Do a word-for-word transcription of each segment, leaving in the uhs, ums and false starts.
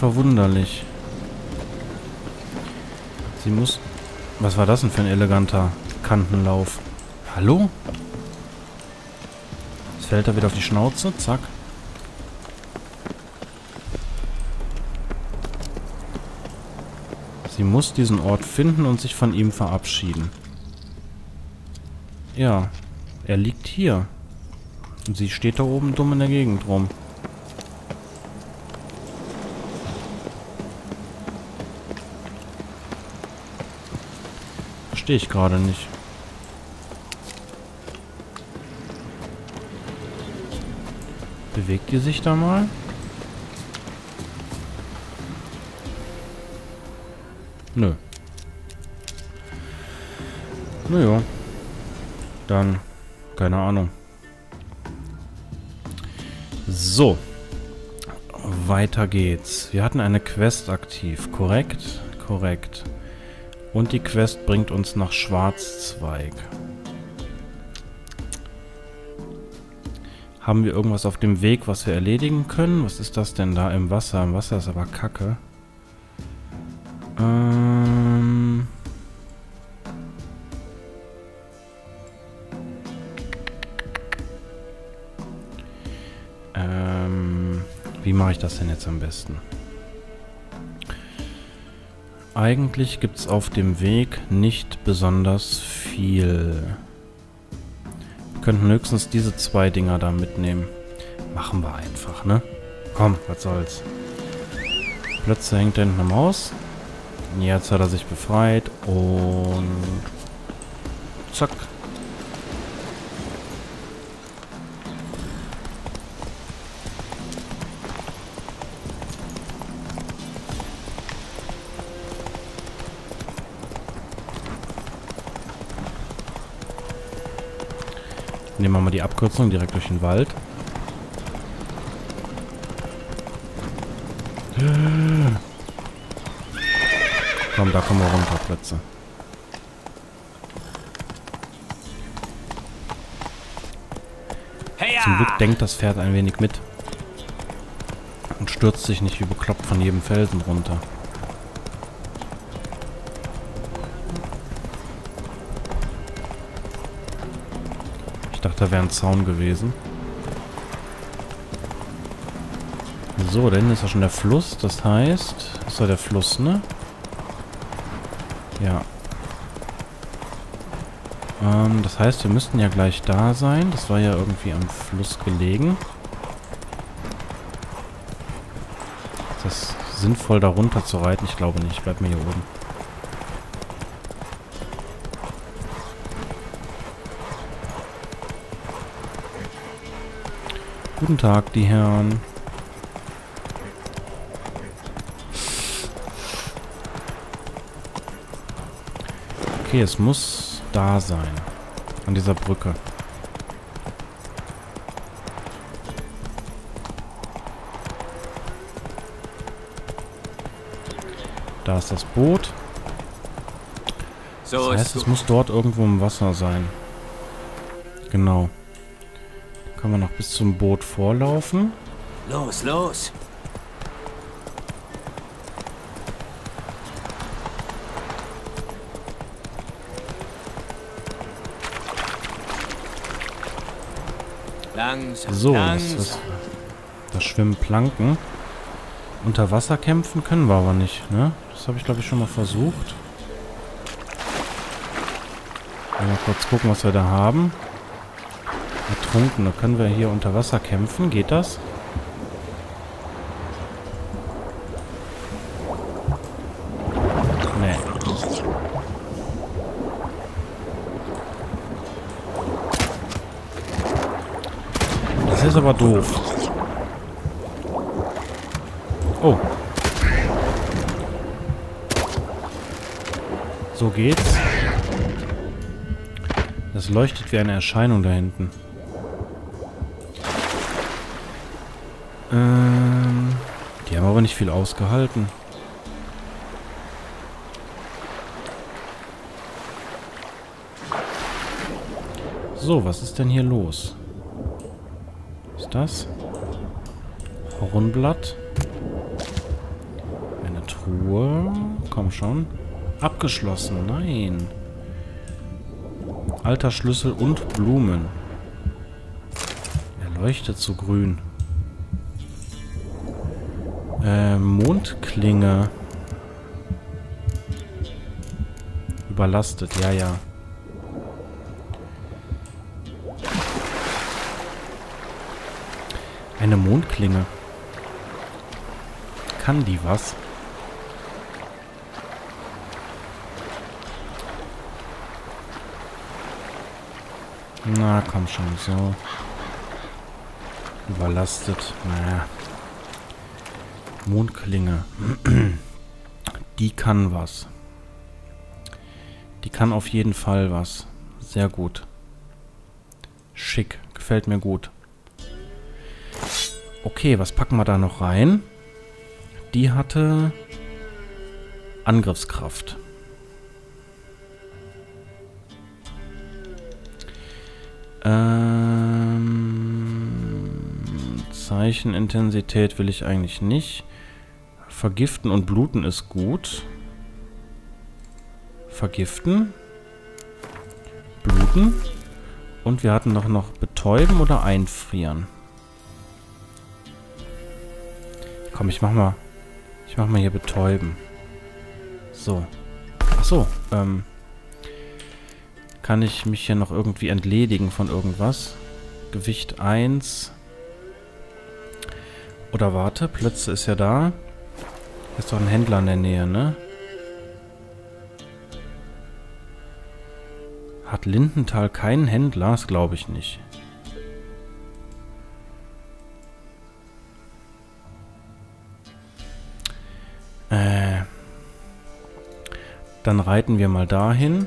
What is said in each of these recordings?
verwunderlich. Sie muss... Was war das denn für ein eleganter Kantenlauf? Hallo? Jetzt fällt er wieder auf die Schnauze. Zack. Sie muss diesen Ort finden und sich von ihm verabschieden. Ja, er liegt hier. Und sie steht da oben dumm in der Gegend rum. Verstehe ich gerade nicht. Bewegt die sich da mal? Nö. Naja. Dann, keine Ahnung. So. Weiter geht's. Wir hatten eine Quest aktiv. Korrekt? Korrekt. Und die Quest bringt uns nach Schwarzzweig. Haben wir irgendwas auf dem Weg, was wir erledigen können? Was ist das denn da im Wasser? Im Wasser ist aber Kacke. Ähm... Ähm... Wie mache ich das denn jetzt am besten? Eigentlich gibt es auf dem Weg nicht besonders viel. Wir könnten höchstens diese zwei Dinger da mitnehmen. Machen wir einfach, ne? Komm, was soll's. Plötzlich hängt da hinten am Haus. Jetzt hat er sich befreit und... Zack. Nehmen wir mal die Abkürzung direkt durch den Wald. Komm, da kommen wir runter, Plätze. Zum Glück denkt das Pferd ein wenig mit. Und stürzt sich nicht wie bekloppt von jedem Felsen runter. Ich dachte, da wäre ein Zaun gewesen. So, da hinten ist ja schon der Fluss. Das heißt, das war der Fluss, ne? Ja. Ähm, das heißt, wir müssten ja gleich da sein. Das war ja irgendwie am Fluss gelegen. Ist das sinnvoll, da runter zu reiten? Ich glaube nicht. Ich bleib mir hier oben. Guten Tag, die Herren. Okay, es muss da sein. An dieser Brücke. Da ist das Boot. Das heißt, es muss dort irgendwo im Wasser sein. Genau. Können wir noch bis zum Boot vorlaufen? Los, los! Langsam, so, langsam. das, das, das Schwimmen Planken. Unter Wasser kämpfen können wir aber nicht, ne? Das habe ich, glaube ich, schon mal versucht. Mal kurz gucken, was wir da haben. Ertrunkene. Können wir hier unter Wasser kämpfen? Geht das? Nee. Das ist aber doof. Oh. So geht's. Das leuchtet wie eine Erscheinung da hinten. Ähm, die haben aber nicht viel ausgehalten. So, was ist denn hier los? Was ist das? Hornblatt. Truhe. Komm schon. Abgeschlossen. Nein. Alter Schlüssel und Blumen. Er leuchtet so grün. Äh, Mondklinge. Überlastet, ja, ja. Eine Mondklinge. Kann die was? Na, komm schon, so. Überlastet. Naja. Mondklinge. Die kann was. Die kann auf jeden Fall was. Sehr gut. Schick. Gefällt mir gut. Okay, was packen wir da noch rein? Die hatte Angriffskraft. Ähm, Zeichenintensität will ich eigentlich nicht. Vergiften und bluten ist gut. Vergiften. Bluten. Und wir hatten noch, noch betäuben oder einfrieren. Komm, ich mach mal. Ich mach mal hier betäuben. So. Ach so, ähm. Kann ich mich hier noch irgendwie entledigen von irgendwas? Gewicht eins. Oder warte, Plötze ist ja da. Hier ist doch ein Händler in der Nähe, ne? Hat Lindenthal keinen Händler? Das glaube ich nicht. Äh. Dann reiten wir mal dahin.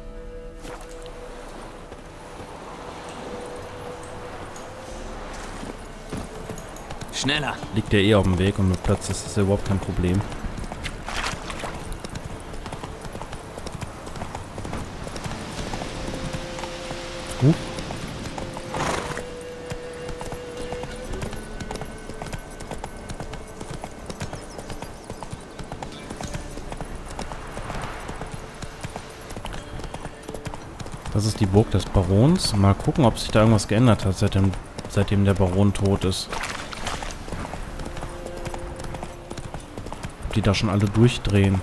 Schneller. Liegt ja eh auf dem Weg und mit Platz ist das ja überhaupt kein Problem. Uh. Das ist die Burg des Barons. Mal gucken, ob sich da irgendwas geändert hat, seitdem, seitdem der Baron tot ist. Ob die da schon alle durchdrehen.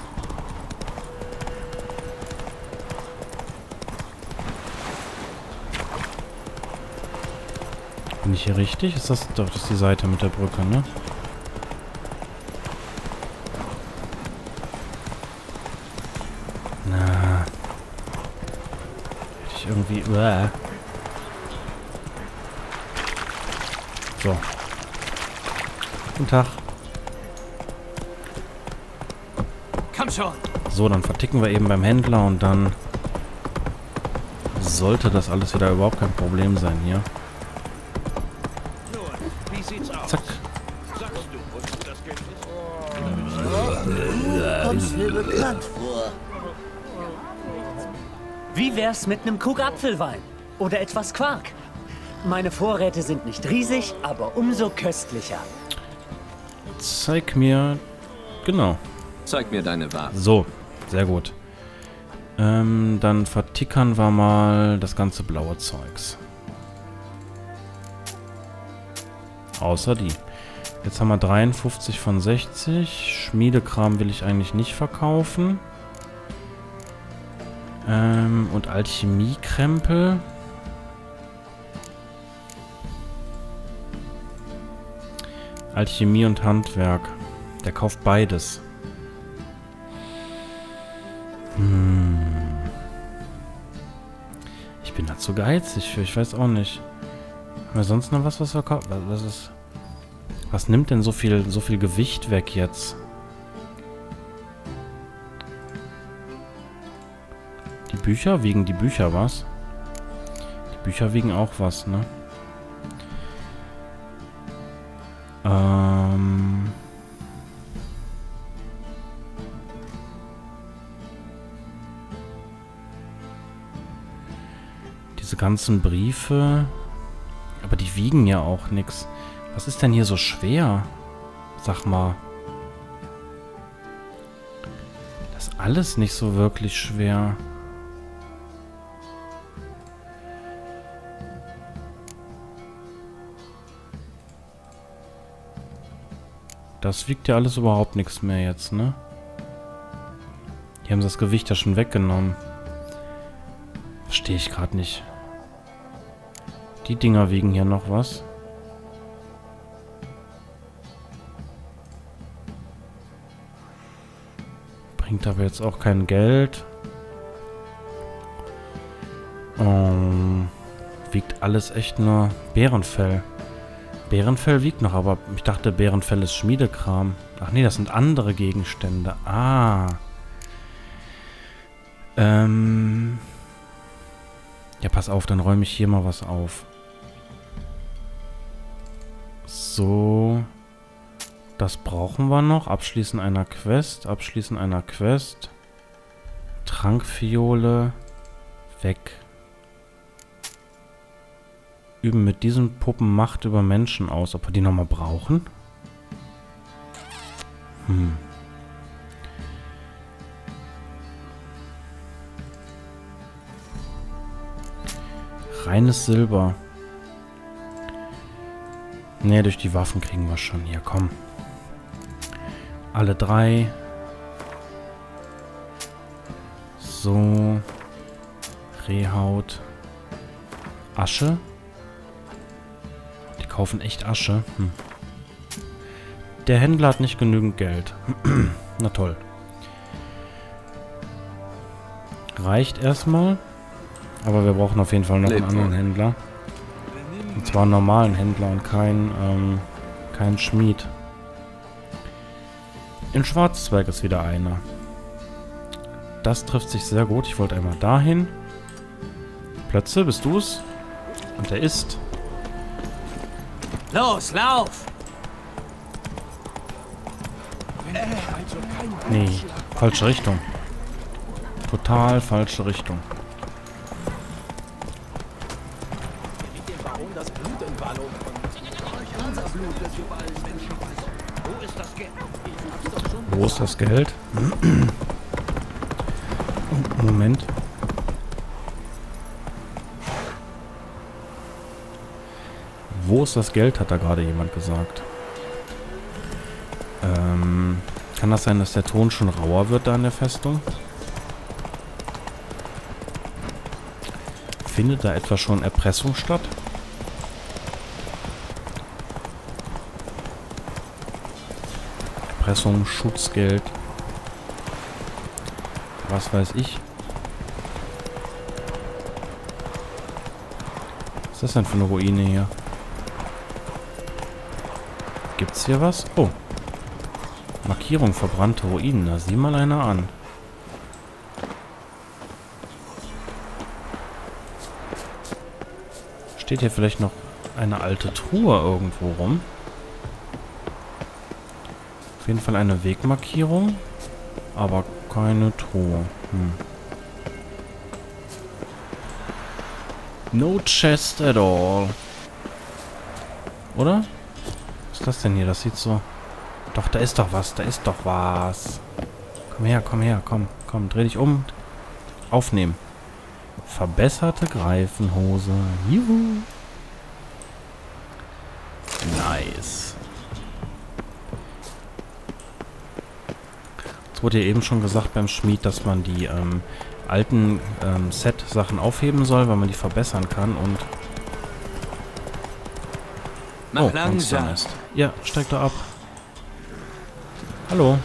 Bin ich hier richtig? Ist das doch das ist die Seite mit der Brücke, ne? Na. Hätte ich irgendwie... Uah. So. Guten Tag. Komm schon. So, dann verticken wir eben beim Händler und dann sollte das alles wieder überhaupt kein Problem sein hier. Zack. Kommst mir bekannt vor. Wie wär's mit einem Krug Apfelwein? Oder etwas Quark? Meine Vorräte sind nicht riesig, aber umso köstlicher. Zeig mir... Genau. Zeig mir deine Ware. So, sehr gut. Ähm, dann vertickern wir mal das ganze blaue Zeugs. Außer die. Jetzt haben wir dreiundfünfzig von sechzig. Schmiedekram will ich eigentlich nicht verkaufen. Ähm, und Alchemiekrempel. Alchemie und Handwerk. Der kauft beides. Hm. Ich bin da zu geizig für. Ich weiß auch nicht. Haben wir sonst noch was, was wir kaufen? Was ist... Was nimmt denn so viel, so viel Gewicht weg jetzt? Die Bücher? Wiegen die Bücher was? Die Bücher wiegen auch was, ne? Ähm... Diese ganzen Briefe... Aber die wiegen ja auch nichts. Was ist denn hier so schwer? Sag mal. alles nicht so wirklich schwer. Das wiegt ja alles überhaupt nichts mehr jetzt, ne? Die haben das Gewicht ja schon weggenommen. Verstehe ich gerade nicht. Die Dinger wiegen hier noch was. Bringt aber jetzt auch kein Geld. Ähm, wiegt alles echt nur Bärenfell. Bärenfell wiegt noch, aber ich dachte, Bärenfell ist Schmiedekram. Ach nee, das sind andere Gegenstände. Ah. Ähm. Ja, pass auf, dann räume ich hier mal was auf. So. Das brauchen wir noch. Abschließen einer Quest. Abschließen einer Quest. Trankfiole. Weg. Üben mit diesen Puppen Macht über Menschen aus. Ob wir die nochmal brauchen? Hm. Reines Silber. Ne, durch die Waffen kriegen wir schon. Hier, komm. Alle drei. So. Rehhaut. Asche. Die kaufen echt Asche. Hm. Der Händler hat nicht genügend Geld. Na toll. Reicht erstmal. Aber wir brauchen auf jeden Fall noch einen anderen Händler. Und zwar einen normalen Händler und keinen ähm, kein Schmied. In Schwarzzweig ist wieder einer. Das trifft sich sehr gut. Ich wollte einmal dahin. Plötze, bist du's? Und er ist. Los, lauf! Nee, falsche Richtung. Total falsche Richtung. Wo ist das Geld? Moment. Wo ist das Geld, hat da gerade jemand gesagt. Ähm, kann das sein, dass der Ton schon rauer wird da in der Festung? Findet da etwa schon Erpressung statt? Erpressung, Schutzgeld. Was weiß ich. Was ist das denn für eine Ruine hier? Gibt's hier was? Oh. Markierung verbrannte Ruinen. Da sieh mal einer an. Steht hier vielleicht noch eine alte Truhe irgendwo rum? Auf jeden Fall eine Wegmarkierung, aber keine Truhe. Hm. No chest at all. Oder? Was ist das denn hier? Das sieht so... Doch, da ist doch was. Da ist doch was. Komm her, komm her, komm. Komm, dreh dich um. Aufnehmen. Verbesserte Greifenhose. Juhu. Nice. Es wurde ja eben schon gesagt beim Schmied, dass man die ähm, alten ähm, Set-Sachen aufheben soll, weil man die verbessern kann und... Mach oh, langsam. Ist. Ja, steig da ab. Hallo.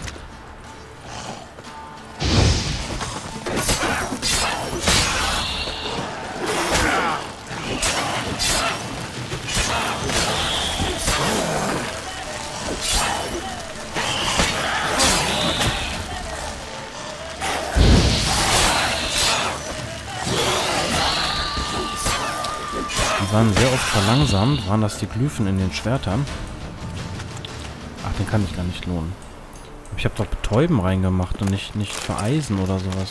Die waren sehr oft verlangsamt. Waren das die Glyphen in den Schwertern? Ach, den kann ich gar nicht lohnen. Ich habe doch Betäuben reingemacht und nicht, nicht für Eisen oder sowas.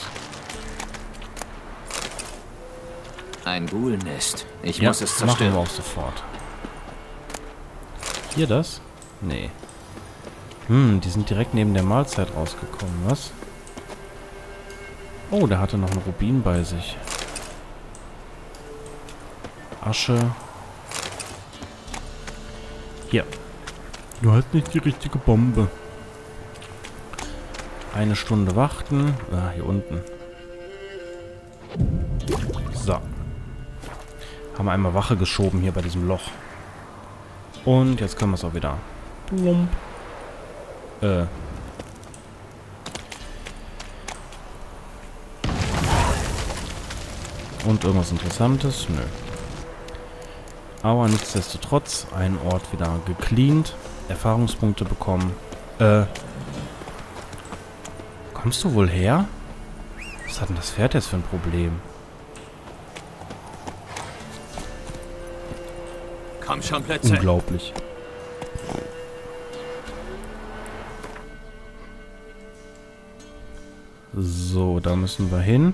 Ein Ghoul-Nest. Ich Ja, muss es machen zerstören. wir auch sofort. Hier das? Nee. Hm, die sind direkt neben der Mahlzeit rausgekommen, was? Oh, der hatte noch einen Rubin bei sich. Asche. Hier. Du hast nicht die richtige Bombe. Eine Stunde warten. Ah, hier unten. So. Haben wir einmal Wache geschoben hier bei diesem Loch. Und jetzt können wir es auch wieder. Äh. Und irgendwas Interessantes? Nö. Aber nichtsdestotrotz, ein Ort wieder gecleant. Erfahrungspunkte bekommen. Äh. Kommst du wohl her? Was hat denn das Pferd jetzt für ein Problem? Komm schon, Plätze. Unglaublich. So, da müssen wir hin.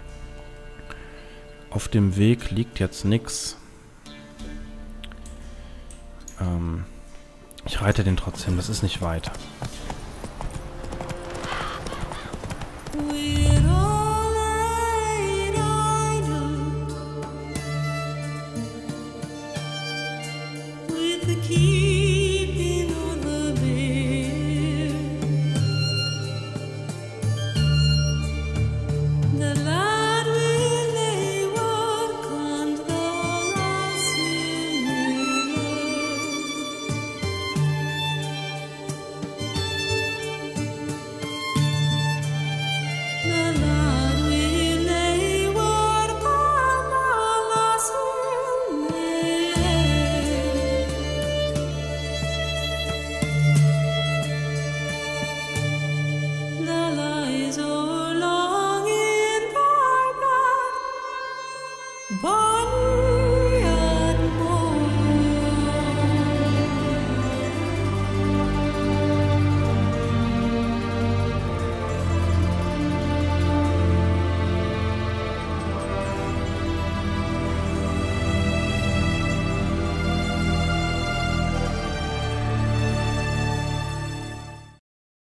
Auf dem Weg liegt jetzt nichts. Ähm, ich reite den trotzdem, das ist nicht weit. The